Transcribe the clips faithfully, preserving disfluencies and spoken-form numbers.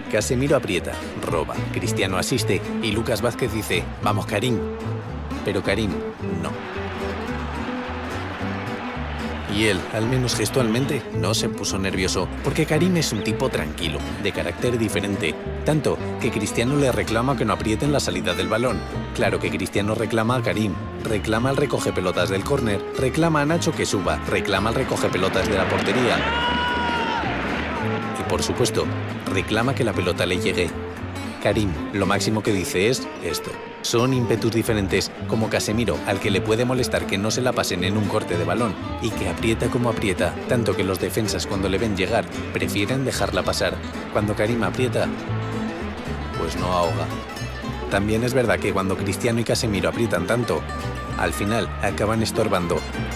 Casemiro aprieta, roba, Cristiano asiste y Lucas Vázquez dice «Vamos, Karim». Pero Karim no. Y él, al menos gestualmente, no se puso nervioso, porque Karim es un tipo tranquilo, de carácter diferente, tanto que Cristiano le reclama que no apriete en la salida del balón. Claro que Cristiano reclama a Karim, reclama al recoge pelotas del córner, reclama a Nacho que suba, reclama al recoge pelotas de la portería. Y por supuesto, reclama que la pelota le llegue. Karim lo máximo que dice es esto. Son ímpetus diferentes, como Casemiro, al que le puede molestar que no se la pasen en un corte de balón, y que aprieta como aprieta, tanto que los defensas cuando le ven llegar prefieren dejarla pasar. Cuando Karim aprieta, pues no ahoga. También es verdad que cuando Cristiano y Casemiro aprietan tanto, al final acaban estorbando.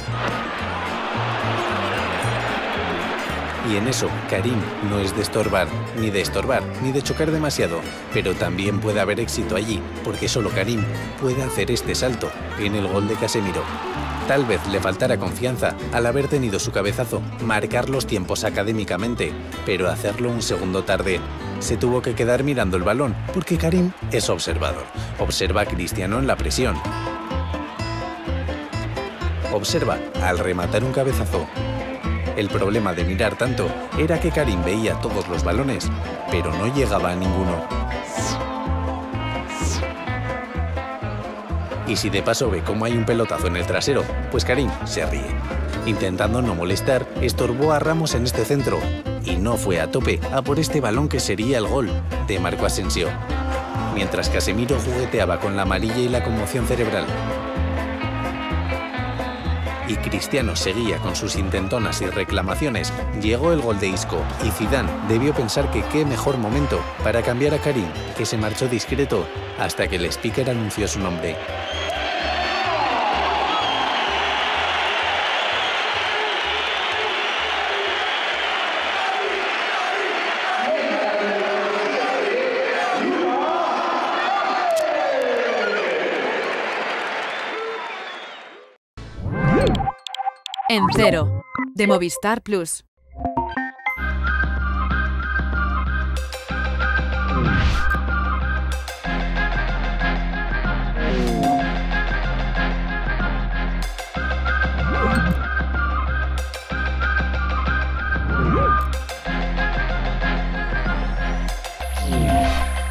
Y en eso, Karim no es de estorbar, ni de estorbar, ni de chocar demasiado, pero también puede haber éxito allí, porque solo Karim puede hacer este salto en el gol de Casemiro. Tal vez le faltara confianza al haber tenido su cabezazo, marcar los tiempos académicamente, pero hacerlo un segundo tarde. Se tuvo que quedar mirando el balón, porque Karim es observador. Observa a Cristiano en la presión. Observa al rematar un cabezazo. El problema de mirar tanto era que Karim veía todos los balones, pero no llegaba a ninguno. Y si de paso ve cómo hay un pelotazo en el trasero, pues Karim se ríe. Intentando no molestar, estorbó a Ramos en este centro, y no fue a tope a por este balón que sería el gol de Marco Asensio. Mientras Casemiro jugueteaba con la amarilla y la conmoción cerebral, y Cristiano seguía con sus intentonas y reclamaciones, llegó el gol de Isco y Zidane debió pensar que qué mejor momento para cambiar a Karim, que se marchó discreto hasta que el speaker anunció su nombre. En Cero, de Movistar Plus.